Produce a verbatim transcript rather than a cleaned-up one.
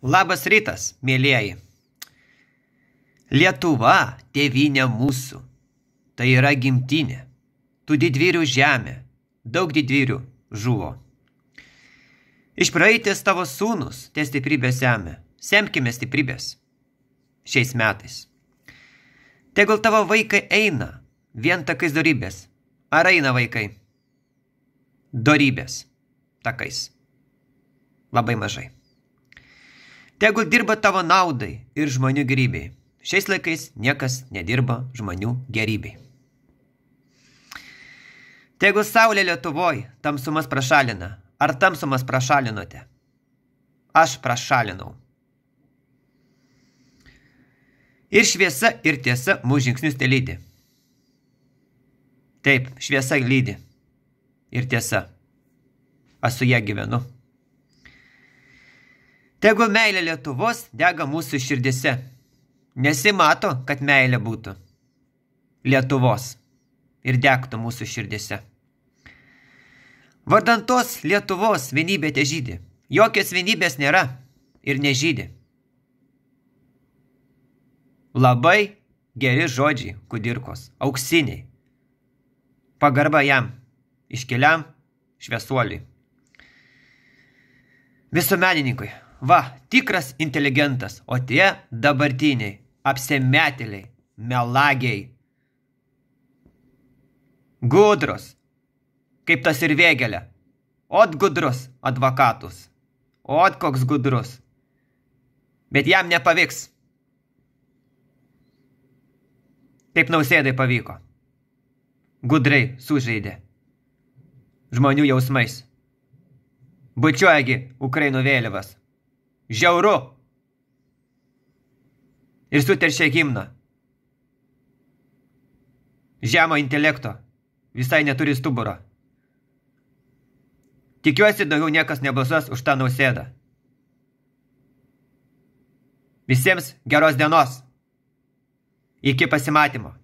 Labas rytas, mėlieji. Lietuva, tėvynė mūsų. Tai yra gimtinė. Tų didvyrių žemė. Daug didvyrių žuvo. Iš praeities tavo sūnus tie stiprybės semia. Semkime stiprybės šiais metais. Tegul tavo vaikai eina vien takais dorybės. Ar eina vaikai? Dorybės takais. Labai mažai. Tegul dirba tavo naudai ir žmonių gerybei. Šiais laikais niekas nedirba žmonių gerybei. Tegul saulė Lietuvoj tamsumas prašalina. Ar tamsumas prašalinote? Aš prašalinau. Ir šviesa ir tiesa mūsų žingsnius te lydi. Taip, šviesa lydi. Ir tiesa. Aš su ją gyvenu. Tegul meilė Lietuvos dega mūsų širdise. Nesimato, kad meilė būtų Lietuvos ir degtų mūsų širdise. Vardant tos Lietuvos vienybė te žydi. Jokios vienybės nėra ir nežydi. Labai geri žodžiai Kudirkos, auksiniai. Pagarba jam, iškiliam šviesuoliui. Visuomenininkui. Va, tikras inteligentas, o tie dabartiniai, apsimetėliai, melagiai. Gudrus, kaip tas ir Vėgėlė. Ot gudrus advokatus. Ot koks gudrus. Bet jam nepavyks. Kaip Nausėdai pavyko. Gudrai sužaidė žmonių jausmais. Bučiuojagi Ukrainų vėliavas. Žiauru. Ir suteršė himną. Žemo intelekto. Visai neturi stuburo. Tikiuosi, daugiau niekas nebalsuos už tą Nausėdą. Visiems geros dienos. Iki pasimatymo.